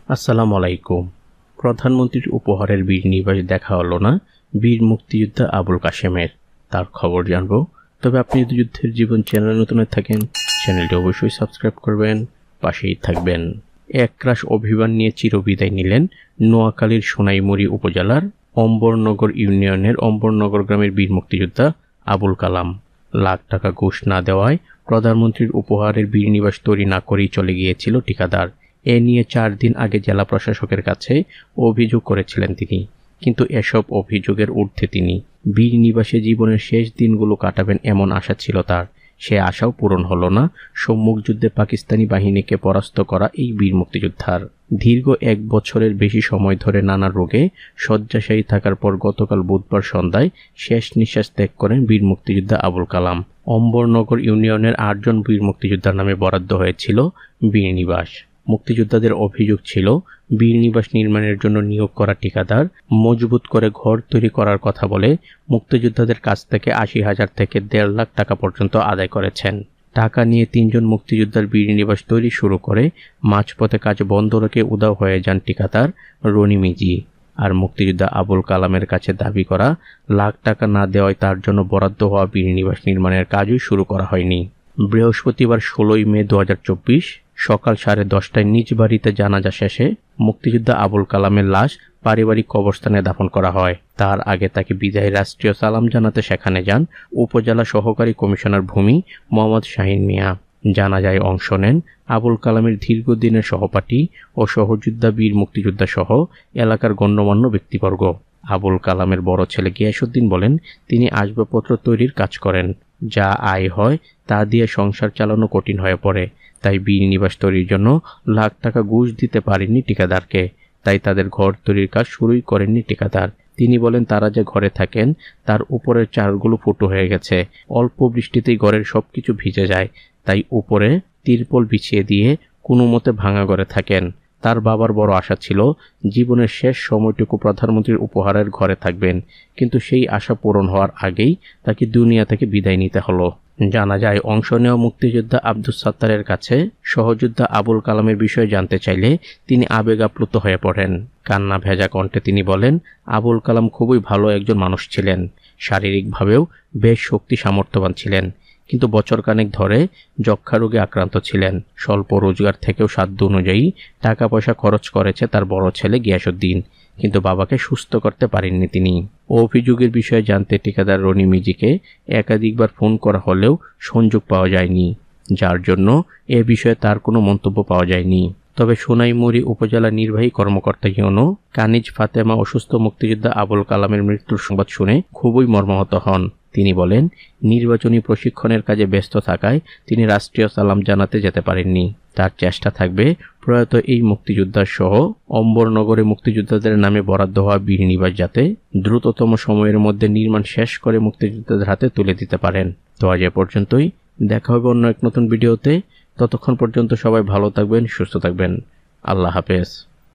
আসসালামু আলাইকুম। প্রধানমন্ত্রীর উপহারের বীর নিবাস দেখা হলো না বীর মুক্তিযোদ্ধা আবুল কাশেমের। তার খবর জানবো। তবে আপনি যদি যুদ্ধের জীবন চ্যানেলে নতুন থাকেন, চ্যানেলটি অবশ্যই সাবস্ক্রাইব করবেন, পাশেই থাকবেন। একরাশ অভিযান নিয়ে চিরবিদায় নিলেন নোয়াখালীর সোনাইমুড়ি উপজেলার অম্বরনগর ইউনিয়নের অম্বরনগর গ্রামের বীর মুক্তিযোদ্ধা আবুল কালাম। লাখ টাকা ঘুষ না দেওয়ায় প্রধানমন্ত্রীর উপহারের বীর নিবাস তৈরি না করেই চলে গিয়েছিল ঠিকাদার। এ নিয়ে 4 দিন আগে জেলা প্রশাসকের কাছে অভিযোগ করেছিলেন তিনি, কিন্তু এসব অভিযোগের ঊর্ধ্বে তিনি বীর নিবাসে জীবনের শেষ দিনগুলো কাটাবেন এমন আশা ছিল তার। সে আশাও পূরণ হলো না সম্মুখ যুদ্ধে পাকিস্তানি বাহিনীকে পরাস্ত করা এই বীর মুক্তিযোদ্ধার। দীর্ঘ 1 বছরের বেশি সময় ধরে নানা রোগে শয্যাশায়ী থাকার পর গতকাল বুধবার সন্ধ্যায় শেষ নিঃশ্বাস ত্যাগ করেন বীর মুক্তিযোদ্ধা আবুল কালাম। অম্বরনগর ইউনিয়নের 8 জন বীর মুক্তিযোদ্ধার নামে বরাদ্দ হয়েছিল বীর নিবাস। মুক্তিযোদ্ধাদের অভিযোগ ছিল বীর নিবাস নির্মাণের জন্য নিয়োগ করা ঠিকাদার মজবুত করে ঘর তৈরি করার কথা বলে মুক্তিযোদ্ধাদের কাছ থেকে 80,000 থেকে 1.5 লাখ টাকা পর্যন্ত আদায় করেছেন। টাকা নিয়ে 3 জন মুক্তিযোদ্ধার বীর নিবাস তৈরি শুরু করে মাঝপথে কাজ বন্ধ রেখে উধাও হয়ে যান ঠিকাদার রনি মিজি। আর মুক্তিযোদ্ধা আবুল কালামের কাছে দাবি করা লাখ টাকা না দেওয়ায় তার জন্য বরাদ্দ হওয়া বীর নিবাস নির্মাণের কাজই শুরু করা হয়নি। বৃহস্পতিবার 16 মে 2024 সকাল 10:30টায় নিজ বাড়িতে জানাজা শেষে মুক্তিযোদ্ধা আবুল কালামের লাশ পারিবারিক কবরস্থানে দাফন করা হয়। তার আগে তাকে বিদায় রাষ্ট্রীয় সালাম জানাতে সেখানে যান উপজেলা সহকারী কমিশনার ভূমি মোহাম্মদ শাহিন মিয়া। জানাজায় অংশ নেন আবুল কালামের দীর্ঘদিনের সহপাঠী ও সহযোদ্ধা বীর মুক্তিযোদ্ধা সহ এলাকার গণ্যমান্য ব্যক্তিবর্গ। আবুল কালামের বড় ছেলে গিয়াসউদ্দিন বলেন, তিনি আসবাবপত্র তৈরির কাজ করেন। যা আয় হয় তা দিয়ে সংসার চালানো কঠিন হয়ে পড়ে। তাই বীর নিবাস তৈরির জন্য লাখ টাকা ঘুষ দিতে পারেননি ঠিকাদারকে। তাই তাদের ঘর তৈরির কাজ শুরুই করেননি ঠিকাদার। তিনি বলেন, তারা যে ঘরে থাকেন তার উপরের চালগুলো ফুটো হয়ে গেছে। অল্প বৃষ্টিতেই ঘরের সবকিছু ভিজে যায়। তাই উপরে তিরপল বিছিয়ে দিয়ে কোনো মতে ভাঙা ঘরে থাকেন। তার বাবার বড় আশা ছিল জীবনের শেষ সময়টুকু প্রধানমন্ত্রীর উপহারের ঘরে থাকবেন, কিন্তু সেই আশা পূরণ হওয়ার আগেই তাকে দুনিয়া থেকে বিদায় নিতে হলো। জানা যায়, অংশ নেওয়া মুক্তিযোদ্ধা আব্দুস সাত্তারের কাছে সহযোদ্ধা আবুল কালামের বিষয়ে জানতে চাইলে তিনি আবেগ আপ্লুত হয়ে পড়েন। কান্না ভেজা কণ্ঠে তিনি বলেন, আবুল কালাম খুবই ভালো একজন মানুষ ছিলেন। শারীরিকভাবেও বেশ শক্তি সামর্থ্যবান ছিলেন, কিন্তু বছরখানেক ধরে যক্ষ্মা রোগে আক্রান্ত ছিলেন। স্বল্প রোজগার থেকেও সাধ্য অনুযায়ী টাকা পয়সা খরচ করেছে তার বড় ছেলে গিয়াসউদ্দিন, কিন্তু বাবাকে সুস্থ করতে পারেননি তিনি। অভিযোগের বিষয়ে জানতে ঠিকাদার রনি মিজিকে একাধিকবার ফোন করা হলেও সংযোগ পাওয়া যায়নি, যার জন্য এ বিষয়ে তার কোনো মন্তব্য পাওয়া যায়নি। তবে সোনাইমুড়ি উপজেলা নির্বাহী কর্মকর্তা ইউনো কানিজ ফাতেমা অসুস্থ মুক্তিযোদ্ধা আবুল কালামের মৃত্যুর সংবাদ শুনে খুবই মর্মাহত হন। তিনি বলেন, নির্বাচনী প্রশিক্ষণের কাজে ব্যস্ত থাকায় তিনি রাষ্ট্রীয় সালাম জানাতে যেতে পারেননি। তার চেষ্টা থাকবে প্রয়াত এই মুক্তিযোদ্ধার সহ অম্বরনগরে মুক্তিযোদ্ধাদের নামে বরাদ্দ হওয়া বীর নিবাস যাতে দ্রুততম সময়ের মধ্যে নির্মাণ শেষ করে মুক্তিযোদ্ধাদের হাতে তুলে দিতে পারেন। তো আজ এ পর্যন্তই। দেখা হবে অন্য এক নতুন ভিডিওতে। ততক্ষণ পর্যন্ত সবাই ভালো থাকবেন, সুস্থ থাকবেন। আল্লাহ হাফেজ।